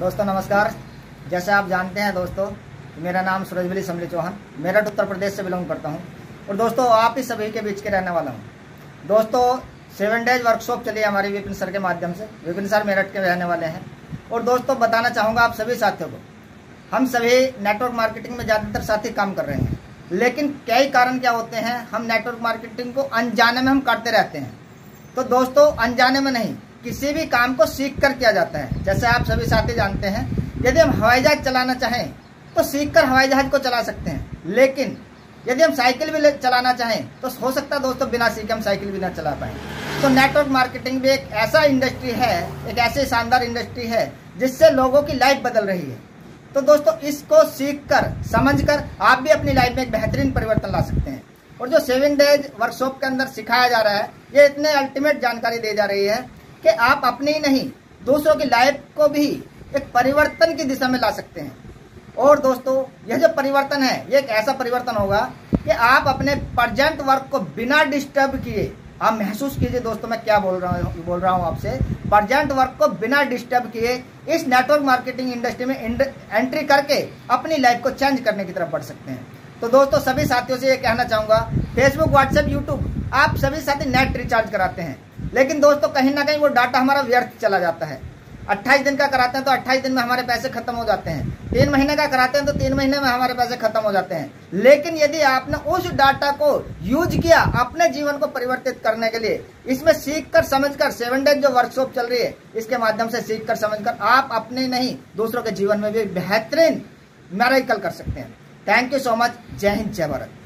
दोस्तों नमस्कार। जैसे आप जानते हैं दोस्तों, मेरा नाम सूरजवली समली चौहान, मेरठ उत्तर प्रदेश से बिलोंग करता हूं और दोस्तों आप ही सभी के बीच के रहने वाला हूं। दोस्तों 7 डेज वर्कशॉप चली हमारी विपिन सर के माध्यम से। विपिन सर मेरठ के रहने वाले हैं और दोस्तों बताना चाहूँगा आप सभी साथियों को, हम सभी नेटवर्क मार्केटिंग में ज़्यादातर साथी काम कर रहे हैं, लेकिन कई कारण क्या होते हैं, हम नेटवर्क मार्केटिंग को अनजाने में हम करते रहते हैं। तो दोस्तों अनजाने में नहीं, किसी भी काम को सीख कर किया जाता है। जैसे आप सभी साथी जानते हैं, यदि हम हवाई जहाज चलाना चाहें तो सीख कर हवाई जहाज को चला सकते हैं, लेकिन यदि हम साइकिल भी चलाना चाहें तो हो सकता है दोस्तों बिना सीखे हम साइकिल भी ना चला पाएं। तो नेटवर्क मार्केटिंग भी एक ऐसा इंडस्ट्री है, एक ऐसी शानदार इंडस्ट्री है जिससे लोगों की लाइफ बदल रही है। तो दोस्तों इसको सीख कर समझ कर आप भी अपनी लाइफ में एक बेहतरीन परिवर्तन ला सकते हैं। और जो 7 डेज वर्कशॉप के अंदर सिखाया जा रहा है, ये इतने अल्टीमेट जानकारी दी जा रही है कि आप अपनी नहीं दूसरों की लाइफ को भी एक परिवर्तन की दिशा में ला सकते हैं। और दोस्तों यह जो परिवर्तन है, ये एक ऐसा परिवर्तन होगा कि आप अपने प्रेजेंट वर्क को बिना डिस्टर्ब किए, आप महसूस कीजिए दोस्तों मैं क्या बोल रहा हूँ आपसे, प्रेजेंट वर्क को बिना डिस्टर्ब किए इस नेटवर्क मार्केटिंग इंडस्ट्री में एंट्री करके अपनी लाइफ को चेंज करने की तरफ बढ़ सकते हैं। तो दोस्तों सभी साथियों से ये कहना चाहूंगा, फेसबुक, व्हाट्सएप, यूट्यूब आप सभी साथी नेट रिचार्ज कराते हैं, लेकिन दोस्तों कहीं ना कहीं वो डाटा हमारा व्यर्थ चला जाता है। 28 दिन का कराते हैं तो 28 दिन में हमारे पैसे खत्म हो जाते हैं, 3 महीने का कराते हैं तो 3 महीने में हमारे पैसे खत्म हो जाते हैं। लेकिन यदि आपने उस डाटा को यूज किया अपने जीवन को परिवर्तित करने के लिए, इसमें सीख कर समझ कर 7 डेज जो वर्कशॉप चल रही है इसके माध्यम से सीख कर समझ कर आप अपने नहीं दूसरों के जीवन में भी बेहतरीन मेरेकल कर सकते हैं। Thank you so much. जय हिंद, जय भारत।